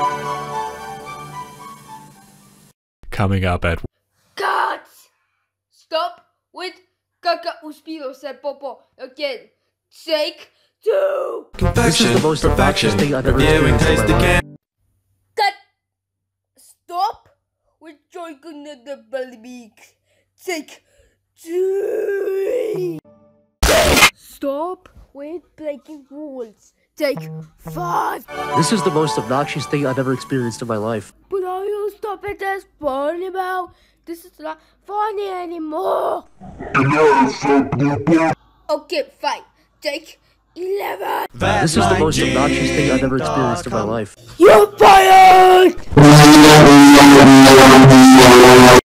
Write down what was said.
Coming up at... Cut! Stop with Kaka Uspiro said Popo again. Take 2. This is the most obnoxious thing I've ever experienced in my life. Cut! Stop with joining the belly beak. Take 3. Stop with breaking rules. Take 5. This is the most obnoxious thing I've ever experienced in my life. But are you stop it as funny about? This is not funny anymore. Okay, fine. Take 11. This is the most obnoxious thing I've ever experienced in my life. You're fired!